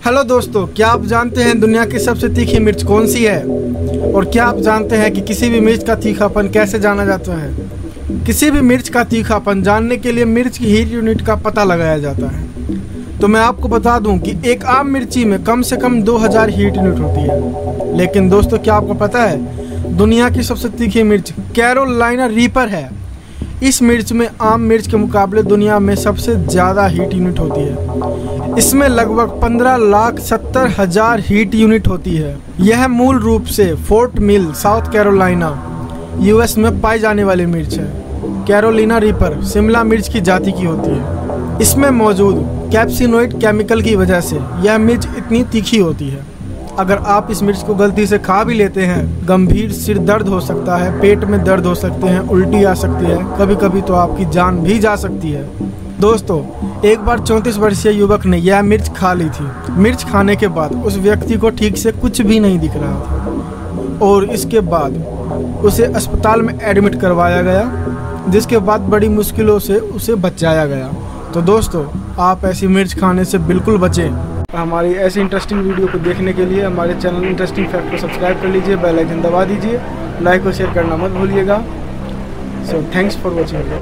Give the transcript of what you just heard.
Hello दोस्तों, क्या आप जानते हैं दुनिया की सबसे तीखी मिर्च कौन सी है? और क्या आप जानते हैं कि किसी भी मिर्च का तीखापन कैसे जाना जाता है? किसी भी मिर्च का तीखापन जानने के लिए मिर्च की हीट यूनिट का पता लगाया जाता है। तो मैं आपको बता दूं कि एक आम मिर्ची में कम से कम 2000 हीट यूनिट होती है। लेकिन दोस्तों, क्या आपको पता है दुनिया की सबसे तीखी मिर्च कैरोलिना रीपर है। इस मिर्च में आम मिर्च के मुकाबले दुनिया में सबसे ज़्यादा हीट यूनिट होती है। इसमें लगभग 15,70,000 हीट यूनिट होती है। यह मूल रूप से Fort Mill, South Carolina, US में पाई जाने वाली मिर्च है। कैरोलिना रीपर शिमला मिर्च की जाति की होती है। इसमें मौजूद कैप्सिनोइड केमिकल की वजह से यह मिर्च इतनी तीखी होती है। अगर आप इस मिर्च को गलती से खा भी लेते हैं, गंभीर सिर दर्द हो सकता है, पेट में दर्द हो सकते हैं, उल्टी आ सकती है, कभी कभी तो आपकी जान भी जा सकती है। दोस्तों, एक बार 34 वर्षीय युवक ने यह मिर्च खा ली थी। मिर्च खाने के बाद उस व्यक्ति को ठीक से कुछ भी नहीं दिख रहा था और इसके बाद उसे अस्पताल में एडमिट करवाया गया, जिसके बाद बड़ी मुश्किलों से उसे बचाया गया। तो दोस्तों, आप ऐसी मिर्च खाने से बिल्कुल बचें। हमारी ऐसी इंटरेस्टिंग वीडियो को देखने के लिए हमारे चैनल इंटरेस्टिंग फैक्ट को सब्सक्राइब कर लीजिए, बेल आइकन दबा दीजिए, लाइक और शेयर करना मत भूलिएगा। So thanks for watching.